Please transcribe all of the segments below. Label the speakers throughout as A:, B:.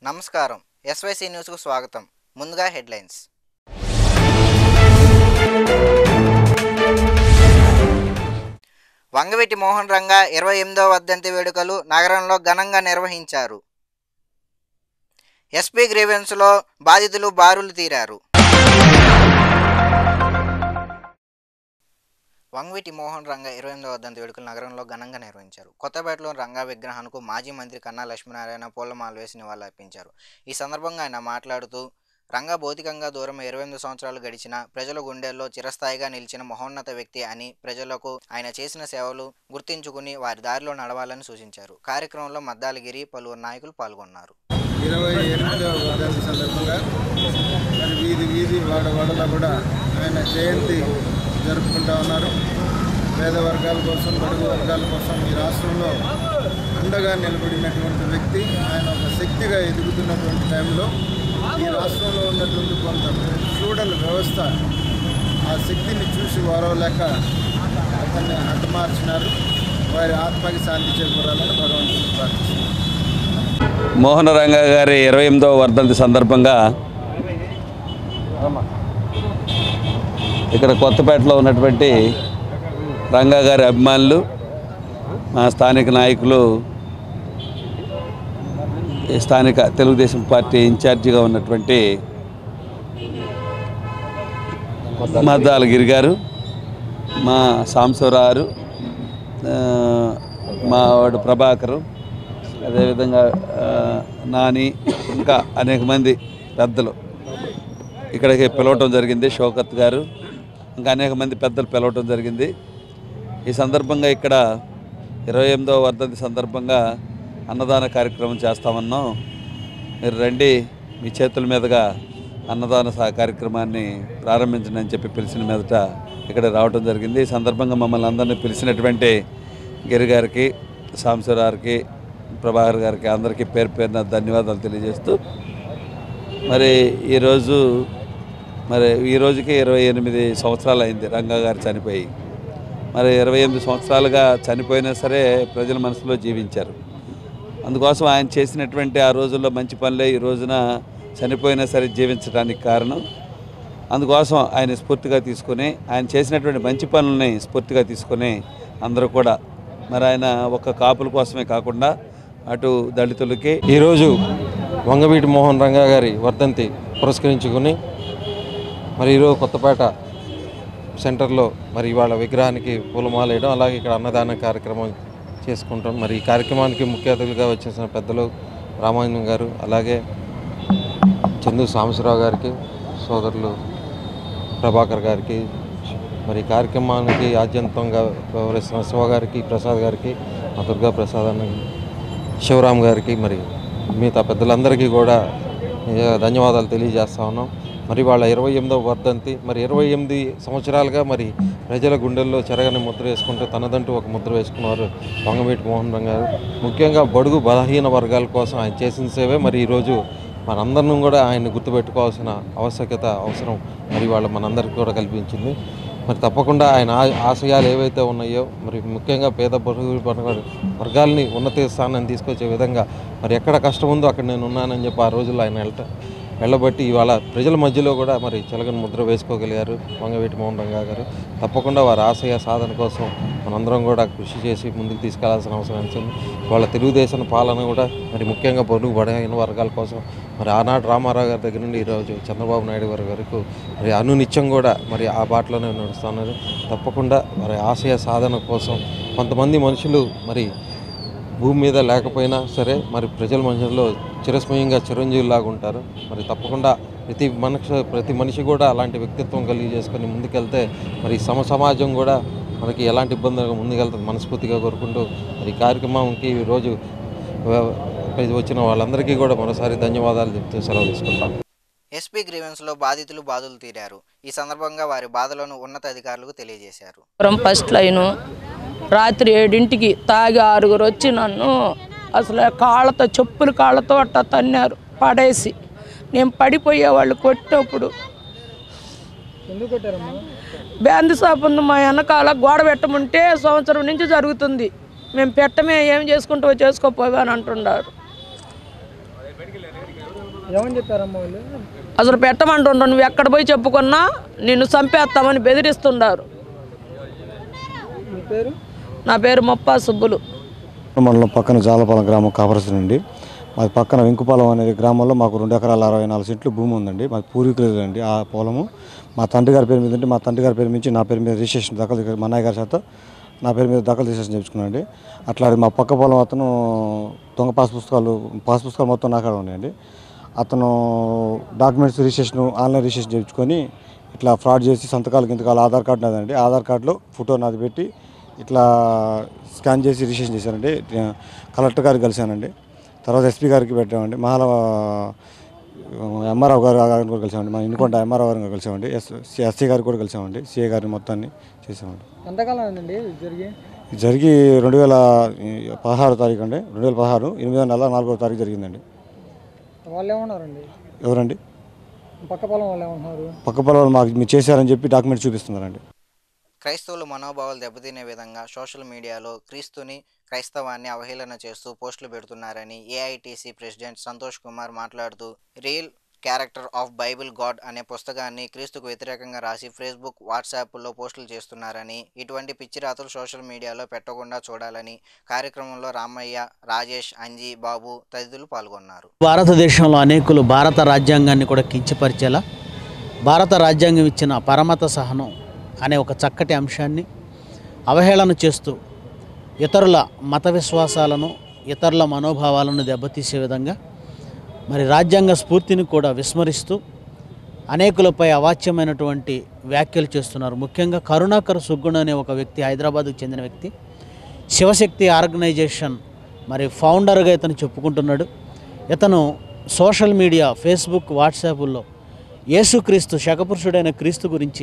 A: నమస్కారం ఎస్వైసీ న్యూస్కు స్వాగతం. ముందుగా హెడ్లైన్స్. వంగవీటి మోహన్ రంగా 28వ వర్ధంతి వేడుకలు నగరంలో ఘనంగా నిర్వహించారు. ఎస్పీ గ్రీవెన్స్లో బాధితులు బారులు తీరారు. వంగవీటి మోహన్ రంగా 28వ వర్ధంతి వేడుకలు నగరంలో ఘనంగా నిర్వహించారు. కొత్తపేటలో రంగా విగ్రహానికి మాజీ మంత్రి కన్నా లక్ష్మీనారాయణ పూలమాల వేసి నివాళులర్పించారు. ఈ సందర్భంగా ఆయన మాట్లాడుతూ, రంగా భౌతికంగా దూరం 28 సంవత్సరాలు గడిచిన ప్రజల గుండెల్లో చిరస్థాయిగా నిలిచిన మహోన్నత వ్యక్తి అని, ప్రజలకు ఆయన చేసిన సేవలు గుర్తించుకుని వారి దారిలో నడవాలని సూచించారు. కార్యక్రమంలో మద్దాలగిరి పలువురు నాయకులు పాల్గొన్నారు.
B: 28వ వర్ధంతి సందర్భంగా వీధి వాడలో కూడా ఆయన జయంతి జరుపుకుంటూ ఉన్నారు. పేద వర్గాల కోసం, బడుగు వర్గాల కోసం ఈ రాష్ట్రంలో అండగా నిలబడినటువంటి వ్యక్తి. ఆయన ఒక శక్తిగా ఎదుగుతున్నటువంటి టైంలో ఈ రాష్ట్రంలో ఉన్నటువంటి కొంత ఫ్యూడల్ వ్యవస్థ ఆ శక్తిని చూసి వారవలేక అతన్ని హతమార్చినారు. వారి ఆత్మకి శాంతి చేకూరాలని భగవంతుని ప్రార్థిస్తున్నారు.
C: మోహన రంగా గారి 28వ వర్ధంతి సందర్భంగా ఇక్కడ కొత్తపేటలో ఉన్నటువంటి రంగా గారి అభిమానులు, మా స్థానిక నాయకులు, స్థానిక తెలుగుదేశం పార్టీ ఇన్ఛార్జిగా ఉన్నటువంటి మద్దాలగిరి గారు, మా సాంబశివరావు, మా వాడు ప్రభాకరు, అదేవిధంగా నాని, ఇంకా అనేక మంది పెద్దలు ఇక్కడికి పిలవటం జరిగింది. షౌకత్ గారు, ఇంకా అనేక మంది పెద్దలు పిలవటం జరిగింది. ఈ సందర్భంగా ఇక్కడ 28వ వర్ధంతి సందర్భంగా అన్నదాన కార్యక్రమం చేస్తామన్నాం. మీరు రండి, మీ చేతుల మీదుగా అన్నదాన కార్యక్రమాన్ని ప్రారంభించండి అని చెప్పి పిలిచిన మీదట ఇక్కడ రావడం జరిగింది. ఈ సందర్భంగా మమ్మల్ని అందరినీ పిలిచినటువంటి గిరి గారికి, సాంబశివరావుకి, ప్రభాకర్ గారికి అందరికీ పేరు పేరున ధన్యవాదాలు తెలియజేస్తూ, ఈ రోజుకి 28 సంవత్సరాలు అయింది రంగా గారు చనిపోయి. 28 సంవత్సరాలుగా చనిపోయినా సరే ప్రజల మనసులో జీవించారు. అందుకోసం ఆయన చేసినటువంటి ఆ రోజుల్లో మంచి పనులే ఈ రోజున చనిపోయినా సరే జీవించడానికి కారణం. అందుకోసం ఆయన స్ఫూర్తిగా తీసుకొని, ఆయన చేసినటువంటి మంచి పనులని స్ఫూర్తిగా తీసుకొని అందరూ కూడా ఆయన ఒక్క కాపుల కోసమే కాకుండా అటు దళితులకి
D: ఈరోజు వంగవీటి మోహన్ రంగా గారి వర్ధంతి పురస్కరించుకుని ఈరోజు కొత్తపేట సెంటర్లో ఇవాళ విగ్రహానికి పూలమాల వేయడం, అలాగే ఇక్కడ అన్నదాన కార్యక్రమం చేసుకుంటాం. ఈ కార్యక్రమానికి ముఖ్య అతిథులుగా వచ్చేసిన పెద్దలు రామాయణం గారు, అలాగే చందు సాంబశివరావు గారికి, సోదరులు ప్రభాకర్ గారికి, కార్యక్రమానికి ఆద్యంతంగా వ్యవహరిస్తున్న శివ గారికి, ప్రసాద్ గారికి, మా దుర్గా ప్రసాద్ అన్న, శివరామ్ గారికి, మిగతా పెద్దలందరికీ కూడా ధన్యవాదాలు తెలియజేస్తా ఉన్నాం. వాళ్ళ 28వ వర్ధంతి 28 సంవత్సరాలుగా ప్రజల గుండెల్లో చెరగని ముద్ర వేసుకుంటే తనదంటూ ఒక ముద్ర వేసుకున్నారు వంగవీటి మోహన్ రంగా గారు. ముఖ్యంగా బడుగు బలహీన వర్గాల కోసం ఆయన చేసిన సేవే ఈరోజు మనందరం కూడా ఆయన్ని గుర్తుపెట్టుకోవాల్సిన అవసరం వాళ్ళ మనందరికీ కూడా కల్పించింది. తప్పకుండా ఆయన ఆశయాలు ఏవైతే ఉన్నాయో ముఖ్యంగా పేద బడుగు వర్గాల్ని ఉన్నత స్థానాన్ని తీసుకొచ్చే విధంగా ఎక్కడ కష్టం ఉందో అక్కడ నేను ఉన్నానని చెప్పి ఆ రోజుల్లో ఆయన వెళ్ళబట్టి ఇవాళ ప్రజల మధ్యలో కూడా చెలగని ముద్ర వేసుకోగలిగారు వంగవీటి మోహన్ రంగా గారు. తప్పకుండా వారి ఆశయ సాధన కోసం మనందరం కూడా కృషి చేసి ముందుకు తీసుకెళ్లాల్సిన అవసరం వచ్చింది. వాళ్ళ తెలుగుదేశం పాలన కూడా ముఖ్యంగా బడుగు బలహీన వర్గాల కోసం ఆనాడు రామారావు గారి దగ్గర నుండి ఈరోజు చంద్రబాబు నాయుడు గారి వరకు అనునిత్యం కూడా ఆ బాటలోనే నడుస్తున్నారు. తప్పకుండా ఆశయ సాధన కోసం కొంతమంది మనుషులు భూమి మీద లేకపోయినా సరే ప్రజల మధ్యలో చిరస్మయంగా చిరంజీవులాగా ఉంటారు. తప్పకుండా ప్రతి మనిషి కూడా అలాంటి వ్యక్తిత్వం కలిగి చేసుకొని ముందుకెళ్తే సమాజం కూడా ఎలాంటి ఇబ్బందులు ముందుకెళ్తుంది మనస్ఫూర్తిగా కోరుకుంటూ ఈ కార్యక్రమంకి ఈరోజు వచ్చిన వాళ్ళందరికీ కూడా మరోసారి ధన్యవాదాలు చెప్తూ సెలవు తీసుకుంటాం.
A: ఎస్పీ గ్రీవెన్స్లో బాధితులు బాధలు తీరారు. ఈ సందర్భంగా వారి బాధలను ఉన్నతాధికారులకు తెలియజేశారు.
E: ఫస్ట్ లైను రాత్రి 7ంటికి తాగి 6గురు వచ్చి నన్ను అసలు చెప్పులు కాళ్ళతో అట్ట తన్నారు పడేసి. నేను పడిపోయేవాళ్ళు కొట్టినప్పుడు బ్యాండ్ షాప్ ఉంది మా వెనకాల, గోడ పెట్టమంటే సంవత్సరం నుంచి జరుగుతుంది. మేము పెట్టమే ఏం చేసుకుంటూ చేసుకోపోవా అని అంటున్నారు.
F: ఏమని చెప్పారమ్మా వాళ్ళు?
E: అసలు పెట్టమంటుండ్రు, నువ్వు ఎక్కడ పోయి చెప్పుకున్నా నిన్ను చంపేస్తామని బెదిరిస్తున్నారు.
F: మీ పేరు?
E: నా పేరు మొప్పా సుబ్బులు.
G: మండలం పక్కన జాలపాలెం గ్రామం కాపరసు నుండి. మాది పక్కన వెంకుపాలెం అనే గ్రామంలో మాకు 2 ఎకరాల 64 సెంట్లు భూమి ఉందండి. మాది పూర్వీకులండి ఆ పొలము. మా తండ్రి గారి పేరు మీద ఉంటే మా తండ్రి గారి పేరు నుంచి నా పేరు మీద రిజిస్ట్రేషన్ దాఖలు మా అన్నయ్య గారి చేత నా పేరు మీద దాఖలు రిజిస్ట్రేషన్ చేయించుకున్నాండి. అట్లా మా పక్క పొలం అతను దొంగ పాస్ పుస్తకాలు మొత్తం నాకాడ ఉన్నాయండి. అతను డాక్యుమెంట్స్ రిజిస్ట్రేషన్ ఆన్లైన్ రిజిస్ట్రేషన్ చేయించుకొని ఇట్లా ఫ్రాడ్ చేసి సంతకాలు ఆధార్ కార్డు నాదండి. ఆధార్ కార్డులో ఫోటో నాది పెట్టి ఇట్లా స్కాన్ చేసి రిజిస్ట్రేషన్ చేశానండి. కలెక్టర్ గారికి కలిశానండి. తర్వాత ఎస్పీ గారికి పెట్టామండి. ఎంఆర్ఓ గారిని కూడా కలిసామండి. మా ఇన్నుకొండ ఎంఆర్ఓ గారిని కూడా కలిసామండి. ఎస్సీ గారికి కూడా కలిసామండి. సిఐ గారిని మొత్తాన్ని చేసామండి.
F: ఎంతకాలం అండి
G: జరిగి 2016 తారీఖు అండి. 2016 8వ నెల 4వ తారీఖు జరిగిందండి.
F: వాళ్ళు ఏమన్నారండి?
G: ఎవరండి?
F: పక్క పొలం వాళ్ళు ఏమన్నారు?
G: పక్క పొలం మాకు మీరు చేశారని చెప్పి డాక్యుమెంట్ చూపిస్తున్నారండి.
A: క్రైస్తవుల మనోభావాలు దెబ్బతినే విధంగా సోషల్ మీడియాలో క్రైస్తవాన్ని అవహేళన చేస్తూ పోస్టులు పెడుతున్నారని ఏఐటీసీ ప్రెసిడెంట్ సంతోష్ కుమార్ మాట్లాడుతూ real character of Bible God అనే పుస్తకాన్ని క్రీస్తుకు వ్యతిరేకంగా రాసి ఫేస్బుక్, వాట్సాప్లో పోస్టులు చేస్తున్నారని, ఇటువంటి పిచ్చిరాతలు సోషల్ మీడియాలో పెట్టకుండా చూడాలని కార్యక్రమంలో రామయ్య, రాజేష్, అంజీ, బాబు తదితరులు పాల్గొన్నారు.
H: భారతదేశంలో అనేకులు భారత రాజ్యాంగాన్ని కూడా కించపరిచేలా భారత రాజ్యాంగం ఇచ్చిన పరమత సహనం అనే ఒక చక్కటి అంశాన్ని అవహేళన చేస్తూ ఇతరుల మత విశ్వాసాలను, ఇతరుల మనోభావాలను దెబ్బతీసే విధంగా మరి రాజ్యాంగ స్ఫూర్తిని కూడా విస్మరిస్తూ అనేకులపై అవాచ్యమైనటువంటి వ్యాఖ్యలు చేస్తున్నారు. ముఖ్యంగా కరుణాకర్ సుగ్గుణ అనే ఒక వ్యక్తి, హైదరాబాద్కు చెందిన వ్యక్తి, శివశక్తి ఆర్గనైజేషన్ మరి ఫౌండర్గా ఇతను చెప్పుకుంటున్నాడు. ఇతను సోషల్ మీడియా, ఫేస్బుక్, వాట్సాప్ల్లో యేసుక్రీస్తు, శకపురుషుడైన క్రీస్తు గురించి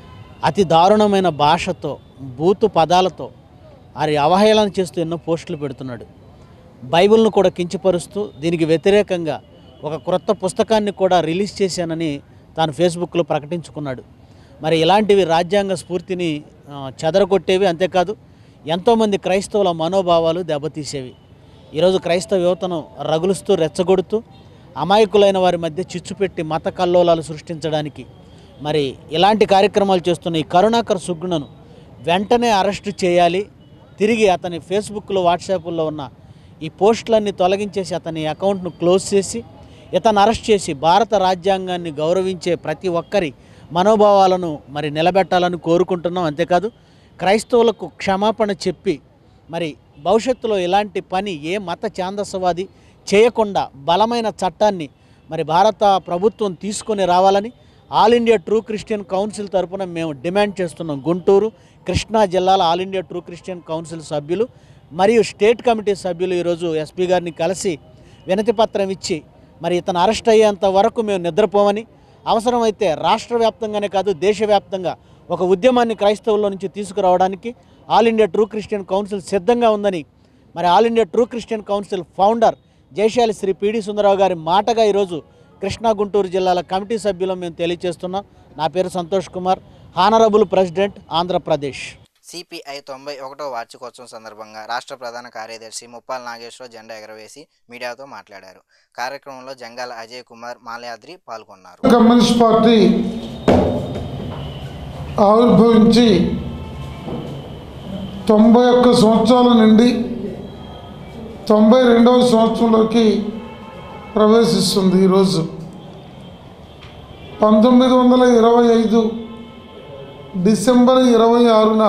H: అతి దారుణమైన భాషతో, బూతు పదాలతో మరి అవహేళన చేస్తూ ఎన్నో పోస్టులు పెడుతున్నాడు. బైబిల్ను కూడా కించపరుస్తూ దీనికి వ్యతిరేకంగా ఒక క్రొత్త పుస్తకాన్ని కూడా రిలీజ్ చేశానని తాను ఫేస్బుక్లో ప్రకటించుకున్నాడు. మరి ఇలాంటివి రాజ్యాంగ స్ఫూర్తిని చెదరగొట్టేవి, అంతేకాదు ఎంతోమంది క్రైస్తవుల మనోభావాలు దెబ్బతీసేవి. ఈరోజు క్రైస్తవ యువతను రగులుస్తూ, రెచ్చగొడుతూ అమాయకులైన వారి మధ్య చిచ్చుపెట్టి మత కల్లోలాలు సృష్టించడానికి మరి ఇలాంటి కార్యక్రమాలు చేస్తున్న ఈ కరుణాకర్ సుగ్గుణను వెంటనే అరెస్టు చేయాలి. తిరిగి అతని ఫేస్బుక్లో, వాట్సాప్లో ఉన్న ఈ పోస్టులన్నీ తొలగించేసి అతని అకౌంట్ను క్లోజ్ చేసి ఇతను అరెస్ట్ చేసి భారత రాజ్యాంగాన్ని గౌరవించే ప్రతి ఒక్కరి మనోభావాలను మరి నిలబెట్టాలని కోరుకుంటున్నాం. అంతేకాదు క్రైస్తవులకు క్షమాపణ చెప్పి మరి భవిష్యత్తులో ఇలాంటి పని ఏ మత ఛాందసవాది చేయకుండా బలమైన చట్టాన్ని మరి భారత ప్రభుత్వం తీసుకొని రావాలని all India true Christian council తరఫున మేము డిమాండ్ చేస్తున్నాం. గుంటూరు, కృష్ణా జిల్లాల all India true Christian council సభ్యులు మరియు స్టేట్ కమిటీ సభ్యులు ఈరోజు ఎస్పీ గారిని కలిసి వినతి పత్రం ఇచ్చి మరి ఇతను అరెస్ట్ అయ్యేంత వరకు మేము నిద్రపోమని, అవసరమైతే రాష్ట్ర వ్యాప్తంగానే కాదు దేశవ్యాప్తంగా ఒక ఉద్యమాన్ని క్రైస్తవుల నుంచి తీసుకురావడానికి all India true Christian council సిద్ధంగా ఉందని మరి all India true Christian council founder Jayasali Shri PD Sundararao గారి మాటగా ఈరోజు కృష్ణా, గుంటూరు జిల్లాల కమిటీ సభ్యులం మేము తెలియజేస్తున్నాం. నా పేరు Santosh Kumar, honourable president, Andhra Pradesh.
A: CPI 91వ వార్షికోత్సవం సందర్భంగా రాష్ట్ర ప్రధాన కార్యదర్శి ముప్పాల నాగేశ్వరరావు జెండా ఎగరవేసి మీడియాతో మాట్లాడారు. కార్యక్రమంలో జంగాల అజయ్ కుమార్, మాల్యాద్రి పాల్గొన్నారు.
I: కమ్యూనిస్ట్ పార్టీ ఆవిర్భవించి 91 సంవత్సరాల నుండి 92వ సంవత్సరంలోకి ప్రవేశిస్తుంది. ఈరోజు 1925 డిసెంబర్ 26న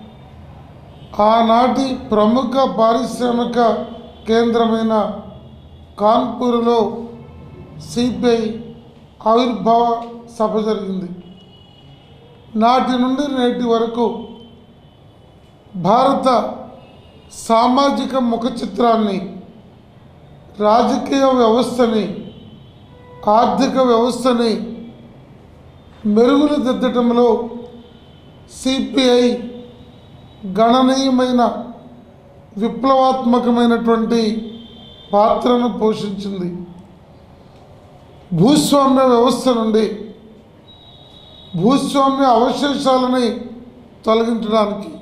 I: ఆనాటి ప్రముఖ పారిశ్రామిక కేంద్రమైన కాన్పూర్లో సిపిఐ ఆవిర్భావ సభ జరిగింది. నాటి నుండి నేటి వరకు భారత సామాజిక ముఖ చిత్రాన్ని, రాజకీయ వ్యవస్థని, ఆర్థిక వ్యవస్థని మెరుగులు దిద్దటంలో సిపిఐ గణనీయమైన విప్లవాత్మకమైనటువంటి పాత్రను పోషించింది. భూస్వామ్య వ్యవస్థ నుండి భూస్వామ్య అవశేషాలని తొలగించడానికి,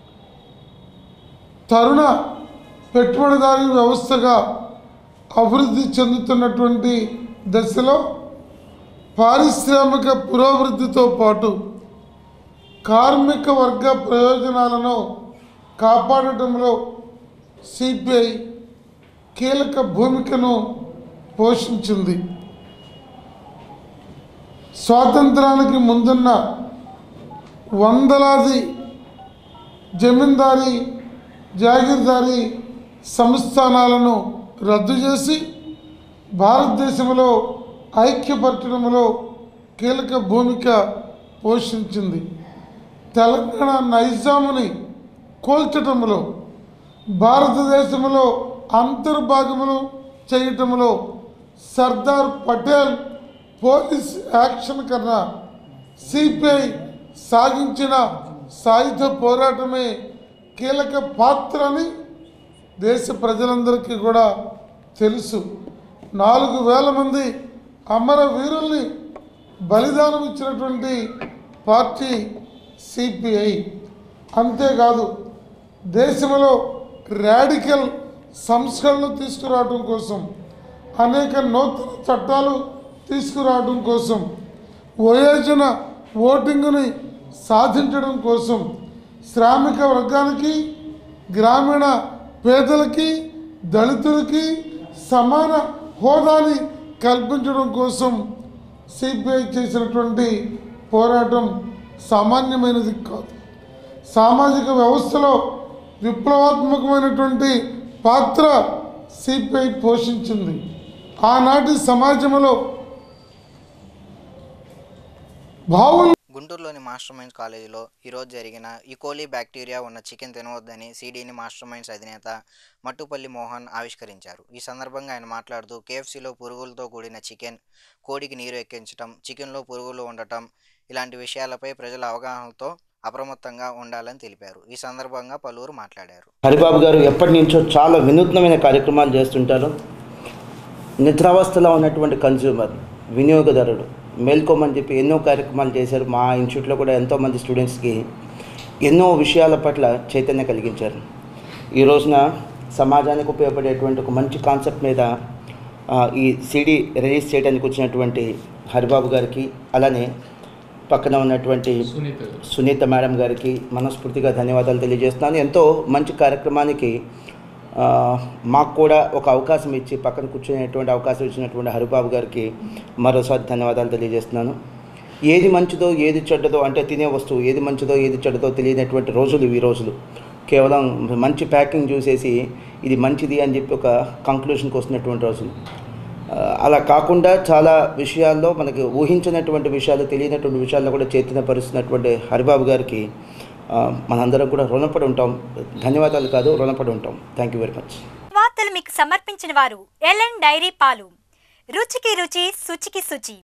I: తరుణ పెట్టుబడిదారీ వ్యవస్థగా అభివృద్ధి చెందుతున్నటువంటి దశలో పారిశ్రామిక పురోభివృద్ధితో పాటు కార్మిక వర్గ ప్రయోజనాలను కాపాడటంలో సిపిఐ కీలక భూమికను పోషించింది. స్వాతంత్రానికి ముందున్న వందలాది జమీందారీ జాగీర్దారీ సంస్థానాలను రద్దు చేసి భారతదేశంలో ఐక్యపరచడంలో కీలక భూమిక పోషించింది. తెలంగాణ నైజాముని కోల్చటంలో, భారతదేశంలో అంతర్భాగములు చేయటంలో సర్దార్ పటేల్ పోలీస్ యాక్షన్ కన్నా సిపిఐ సాగించిన సాయుధ పోరాటమే కీలక పాత్ర అని దేశ ప్రజలందరికీ కూడా తెలుసు. 4,000 మంది అమరవీరుల్ని బలిదానం ఇచ్చినటువంటి పార్టీ సిపిఐ. అంతేకాదు దేశంలో రాడికల్ సంస్కరణలు తీసుకురావడం కోసం, అనేక నూతన చట్టాలు తీసుకురావడం కోసం, వయోజన ఓటింగుని సాధించడం కోసం, శ్రామిక వర్గానికి, గ్రామీణ పేదలకి, దళితులకి సమాన హోదాని కల్పించడం కోసం సిపిఐ చేసినటువంటి పోరాటం సామాన్యమైనది కాదు. సామాజిక వ్యవస్థలో విప్లవాత్మకమైనటువంటి పాత్ర సిపిఐ పోషించింది. ఆనాటి సమాజంలో
A: గుంటూరులోని మాస్టర్ మైండ్స్ కాలేజీలో ఈరోజు జరిగిన ఈకోలీ బ్యాక్టీరియా ఉన్న చికెన్ తినవద్దని సిడీని మాస్టర్ మైండ్స్ అధినేత మట్టుపల్లి మోహన్ ఆవిష్కరించారు. ఈ సందర్భంగా ఆయన మాట్లాడుతూ కేఎఫ్సీలో పురుగులతో కూడిన చికెన్, కోడికి నీరు ఎక్కించడం, చికెన్లో పురుగులు ఉండటం ఇలాంటి విషయాలపై ప్రజల అవగాహనతో అప్రమత్తంగా ఉండాలని తెలిపారు. ఈ సందర్భంగా పలువురు మాట్లాడారు.
J: హరిబాబు గారు ఎప్పటి నుంచో చాలా వినూత్నమైన కార్యక్రమాలు చేస్తుంటారు. నిద్రావస్థలో ఉన్నటువంటి కన్జ్యూమర్, వినియోగదారుడు మేల్కోమని చెప్పి ఎన్నో కార్యక్రమాలు చేశారు. మా ఇన్స్టిట్యూట్లో కూడా ఎంతోమంది స్టూడెంట్స్కి ఎన్నో విషయాల పట్ల చైతన్యం కలిగించారు. ఈ రోజున సమాజానికి ఉపయోగపడేటువంటి ఒక మంచి కాన్సెప్ట్ మీద ఈ సిడీ రిలీజ్ చేయడానికి వచ్చినటువంటి హరిబాబు గారికి, అలానే పక్కన ఉన్నటువంటి సునీత మేడం గారికి మనస్ఫూర్తిగా ధన్యవాదాలు తెలియజేస్తున్నాను. ఎంతో మంచి కార్యక్రమానికి మాకు కూడా ఒక అవకాశం ఇచ్చి పక్కన కూర్చునేటువంటి అవకాశం ఇచ్చినటువంటి హరిబాబు గారికి మరోసారి ధన్యవాదాలు తెలియజేస్తున్నాను. ఏది మంచిదో ఏది చెడ్డదో, అంటే తినే వస్తువు ఏది మంచిదో ఏది చెడ్డదో తెలియనటువంటి రోజులు ఈ రోజులు. కేవలం మంచి ప్యాకింగ్ చూసేసి ఇది మంచిది అని చెప్పి ఒక కంక్లూషన్కి వస్తున్నటువంటి రోజులు. అలా కాకుండా చాలా విషయాల్లో మనకి ఊహించినటువంటి విషయాలు, తెలియనటువంటి విషయాల్లో కూడా చైతన్యపరుస్తున్నటువంటి హరిబాబు గారికి మనందరం కూడా రుణపడి ఉంటాం. ధన్యవాదాలు కాదు, రుణపడి ఉంటాం. Thank you very much.
K: వార్తలు మీకు సమర్పించిన వారు ఎల్ఎన్ డైరీ పాలు. రుచికి రుచి, శుచికి శుచి.